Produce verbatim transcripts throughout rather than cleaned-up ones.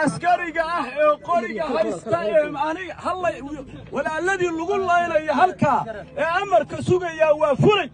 askariga ah ee qoriga haysta ee aniga hallay walaaladii lagu laynaya halka ee amarka sugaya waa fulay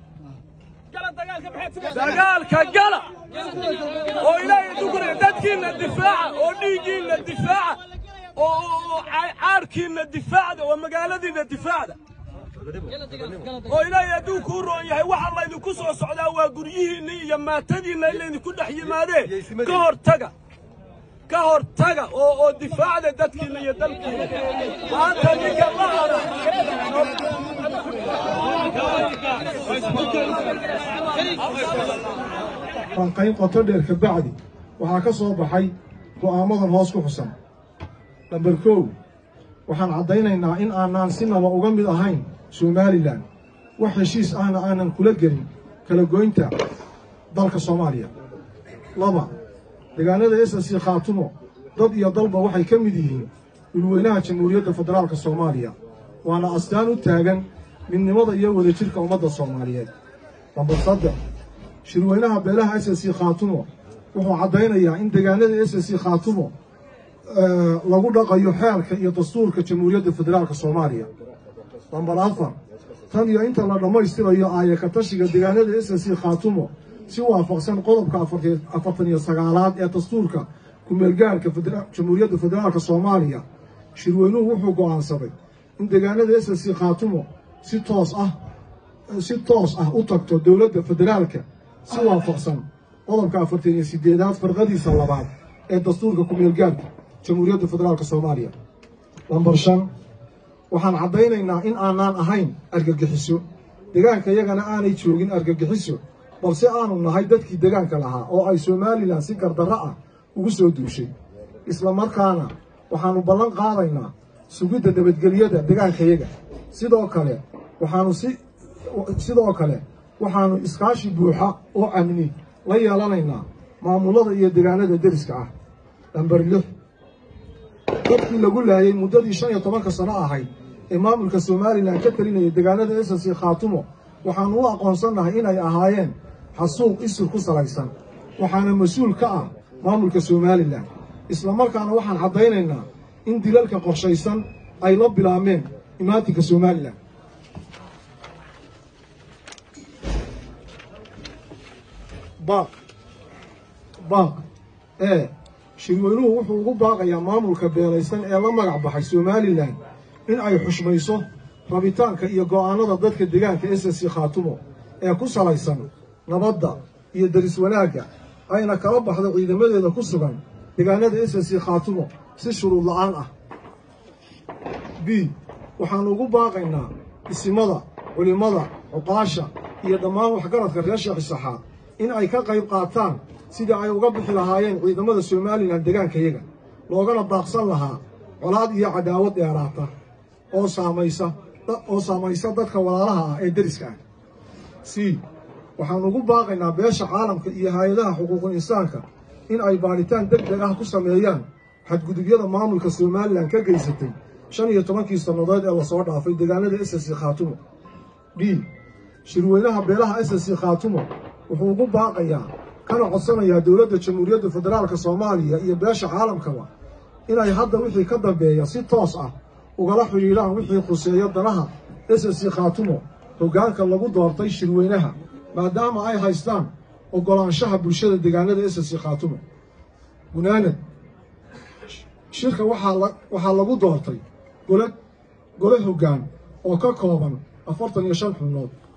dagaalka gala oo ilaahay dugre dadkiina difaaca oo dhiigiina difaaca oo caarkiina difaaca oo magaaladiina difaaca oo ilaahay hadduu ku roon yahay waxa la idinku soo socdaa waa guryihiinna iyo maatadiinna in laydinku dhex yimaadeen ka hortaga ka hortaga oo oo difaacda dadkiina iyo dalkiina maanta ninka la hada fanqayn qoto dheer ka bacdi waxaa ka soo baxay go'aamadan hoos ku xusan namber kow waxaan caddaynaynaa in aanaan sinaba uga mid ahayn somalilan wax heshiis ahna aanan kula gelin kala goynta dalka soomaaliya laba deegaanada S S C Khaatumo dad iyo dalba waxay ka mid yihiin dhulweynaha jamhuuriyadda federaalka soomaaliya waana astaan u taagan midnimada iyo wadajirka ummadda soomaaliyeed namber saddex shirweynaha beelaha S S C Khaatumo wuxuu caddaynayaa in deegaanada S S C Khaatumo lagu dhaqayo xeerka iyo dastuurka jamhuuriyadda federaalka soomaaliya namber afar tan iyo inta la dhammaystirayo aayaka tashiga deegaanada S S C Khaatumo si waafaqsan qodobka afartan iyo sagaalaad ee dastuurka ku-meelgaarka jamhuuriyadda federaalka soomaaliya shirweynuhu wuxuu go'aansaday in deegaanada S S C Khaatumo si toos ah si toos ah u tagto dowladda federaalka si waafaqsan qodobka afartan iyo sideedaad farqadiisa labaad ee dastuurka ku-meelgaarka jamhuuriyadda federaalka soomaaliya namber shan waxaan caddaynaynaa in aanaan ahayn argagixiso deegaanka iyagana aanay joogin argagixiso balse aanu nahay dadkii deegaanka lahaa oo ay somalilan si gardarro ah ugu soo duushay isla markaana waxaannu ballan qaadaynaa sugidda nabadgelyada deegaankayaga sidoo kale waxaanu si sidoo kale waxaannu iskaashi buuxa oo amni la yeelanaynaa maamulada iyo deegaanada deriska ah namber lix dadkii lagu laayay muddadii shan iyo tobanka sano ahayd ee maamulka somalilan ka talinaya deegaanada S S C Khaatumo waxaannu u aqoonsannahay inay ahaayeen xasuuq isir ku salaysan waxaana mas-uul ka ah maamulka somalilan isla markaana waxaan caddaynaynaa in dilalka qorshaysan ay la bilaabmeen imaatinka somalilan baaq baaq ee shirweynuhu wuxuu ugu baaqayaa maamulka beelaysan ee la magac baxay somalilan in ay xushmayso rabitaanka iyo go'aanada dadka deegaanka S S C Khaatumo ee ku salaysan nabadda iyo deris wanaagga ayna kala baxdo ciidamadeeda ku sugan deegaanada S S C Khaatumo si shuruud la'aan ah b waxaannu ugu baaqaynaa isimada culimada cuqaasha iyo dhammaan waxgaradka reer Sheekh Isaxaaq in ay ka qayb qaataan sidii ay uga bixi lahaayeen ciidamada somalilan deegaankayaga loogana baaqsan lahaa colaad iyo cadaawad dheeraata oo saamaysa oo saamaysa dadka walaalaha ah ee deriska ah c waxaannu ugu baaqaynaa beesha caalamka iyo hay-adaha xuquuqul insaanka in ay baadhitaan deg deg ah ku sameeyaan xadgudubyada maamulka somalilan ka geysatay shan iyo tobankii sannadood ee lasoo dhaafay deegaanada S S C Khaatumo d shirweynaha beelaha S S C Khaatumo wuxuu ugu baaqayaa kana codsanayaa dowladda jamhuuriyadda federaalka soomaaliya iyo beesha caalamkaba inay hadda wixii ka dambeeya si toos ah ugala xidhiidhaan wixii khuseeya danaha S S C Khaatumo hoggaanka lagu doortay shirweynaha maadaama ay haystaan oggolaanshaha bulshada deegaanada S S C Khaatumo gunaanad shirka waxaa lagu doortay gole gole hoggaan oo ka kooban afartan iyo shan xubnood